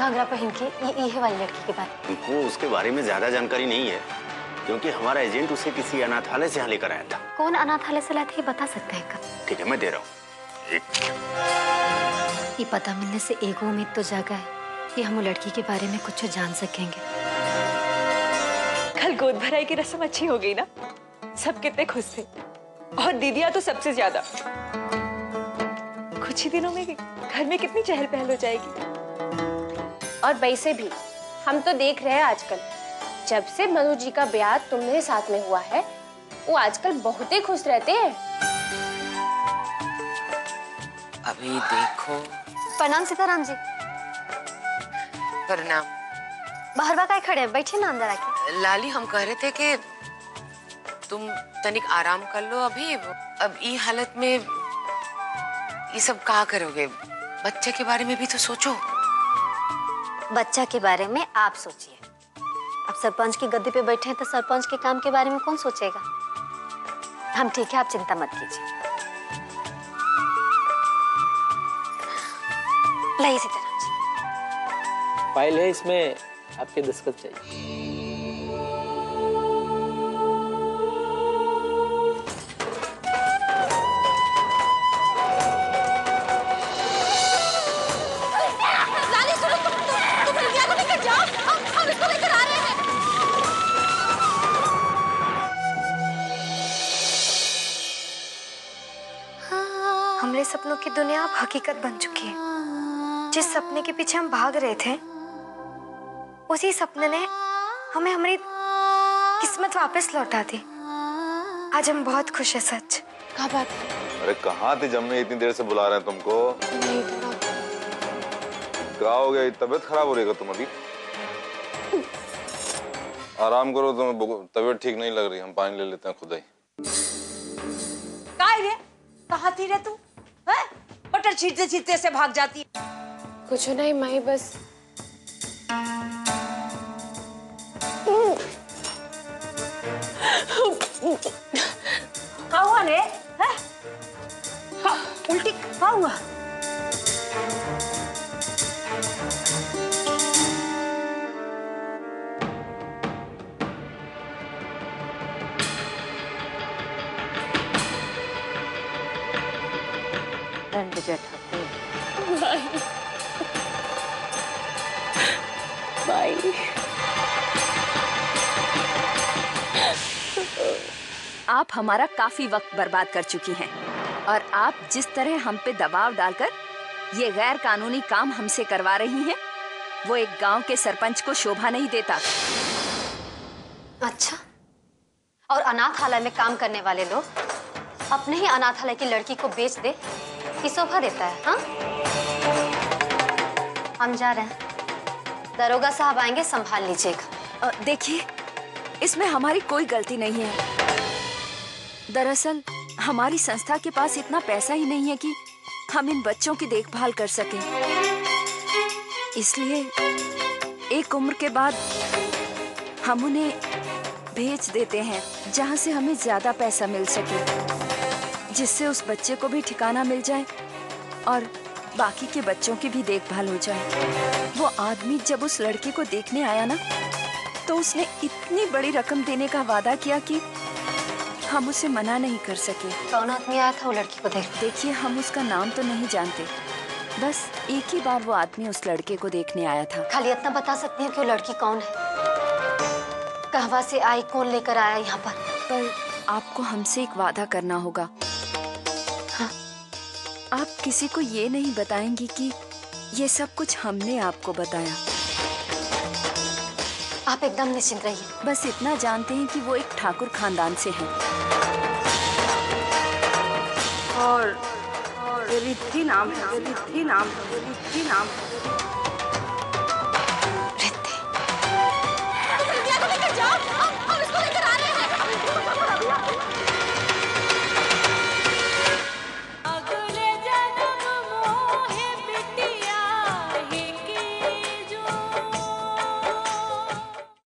घाघरा पहन के ये है वाली लड़की के बारे में? हमको उसके बारे में ज्यादा जानकारी नहीं है, क्योंकि हमारा एजेंट उसे किसी अनाथालय से यहाँ लेकर आया था। कौन अनाथालय से लाए थे ये बता सकते हैं क्या? ठीक है, मैं दे रहा हूँ। ये पता मिलने से एक उम्मीद तो जागा है कि हम वो लड़की के बारे में कुछ जान सकेंगे। कल गोद भराई की रस्म अच्छी हो गई ना, सब कितने खुश थे, और दीदिया तो सबसे ज्यादा। कुछ ही दिनों में घर में कितनी चहल पहल हो जाएगी। और वैसे भी हम तो देख रहे हैं आजकल, जब से मधु जी का ब्याह तुम्हारे साथ में हुआ है, वो आजकल बहुत ही खुश रहते हैं। अभी देखो। प्रणाम सीताराम जी। प्रणाम। बाहर बाहर खड़े हैं, बैठिए ना अंदर आके। लाली, हम कह रहे थे कि तुम तनिक आराम कर लो अभी। अब ये हालत में ये सब क्या करोगे? बच्चे के बारे में भी तो सोचो। बच्चा के बारे में आप सोचिए। अब सरपंच की गद्दी पे बैठे हैं तो सरपंच के काम के बारे में कौन सोचेगा? हम ठीक है, आप चिंता मत कीजिए। लाइए सीताराम जी। फाइल है, इसमें आपके दस्तखत चाहिए। लाली सुनो, तुम रिया को लेकर जाओ, हम इसको लेकर आ रहे हैं। हमारे सपनों की दुनिया अब हकीकत बन चुकी है। जिस सपने के पीछे हम भाग रहे थे, उसी सपने ने हमें हमारी किस्मत वापस लौटा दी। आज हम बहुत खुश हैं। सच। क्या बात? अरे कहाँ थी जब मैं इतनी देर से बुला रहे हैं तुमको? क्या हो गया? तबीयत खराब हो रही है तुम अभी? आराम करो, तुम्हें तबीयत ठीक नहीं लग रही। हम पानी ले लेते हैं खुद ही। कहाँ थी रे तू? बटर छीटते छीटते से भाग जाती है। कुछ नहीं माही, बस क्या हुआ रे? उल्टी क्या हुआ? दंड जठा बाई। आप हमारा काफी वक्त बर्बाद कर चुकी हैं, और आप जिस तरह हम पे दबाव डालकर ये गैर कानूनी काम हमसे करवा रही हैं, वो एक गांव के सरपंच को शोभा नहीं देता। अच्छा, और अनाथालय में काम करने वाले लोग अपने ही अनाथालय की लड़की को बेच दे, ये शोभा देता है? हाँ, हम जा रहे हैं, दरोगा साहब आएंगे, संभाल लीजिएगा। देखिए, इसमें हमारी कोई गलती नहीं है। दरअसल हमारी संस्था के पास इतना पैसा ही नहीं है कि हम इन बच्चों की देखभाल कर सकें। इसलिए एक उम्र के बाद हम उन्हें भेज देते हैं जहां से हमें ज्यादा पैसा मिल सके, जिससे उस बच्चे को भी ठिकाना मिल जाए और बाकी के बच्चों की भी देखभाल हो जाए। वो आदमी जब उस लड़के को देखने आया ना, तो उसने इतनी बड़ी रकम देने का वादा किया कि हम उसे मना नहीं कर सके। कौन आदमी आया था वो लड़की को देखने? देखिए, हम उसका नाम तो नहीं जानते, बस एक ही बार वो आदमी उस लड़के को देखने आया था। खाली इतना बता सकती हैं कि वो लड़की कौन है, कहाँ से आई, कौन लेकर आया यहाँ पर आपको हमसे एक वादा करना होगा। हाँ? आप किसी को ये नहीं बताएंगी कि ये सब कुछ हमने आपको बताया। आप एकदम निश्चिंत रहिए। बस इतना जानते हैं कि वो एक ठाकुर खानदान से हैं। और रिद्धि नाम है, रिद्धि नाम है, रिद्धि नाम है।